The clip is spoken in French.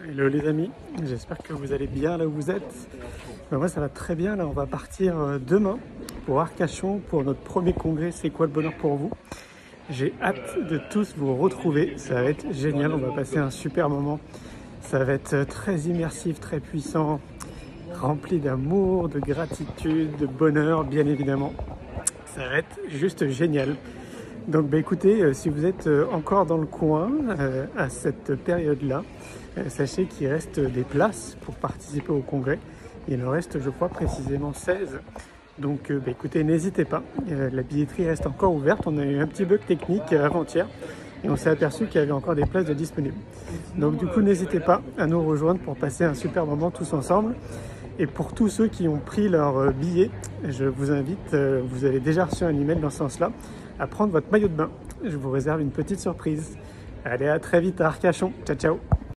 Hello les amis, j'espère que vous allez bien là où vous êtes. Moi ça va très bien, là on va partir demain pour Arcachon pour notre premier congrès C'est quoi le bonheur pour vous. J'ai hâte de tous vous retrouver, ça va être génial, on va passer un super moment. Ça va être très immersif, très puissant, rempli d'amour, de gratitude, de bonheur bien évidemment. Ça va être juste génial. Donc écoutez, si vous êtes encore dans le coin à cette période-là, sachez qu'il reste des places pour participer au congrès. Il en reste, je crois, précisément 16. Donc écoutez, n'hésitez pas. La billetterie reste encore ouverte. On a eu un petit bug technique avant-hier et on s'est aperçu qu'il y avait encore des places de disponibles. Donc du coup, n'hésitez pas à nous rejoindre pour passer un super moment tous ensemble. Et pour tous ceux qui ont pris leur billet, je vous invite, vous avez déjà reçu un email dans ce sens-là, à prendre votre maillot de bain. Je vous réserve une petite surprise. Allez, à très vite à Arcachon. Ciao, ciao.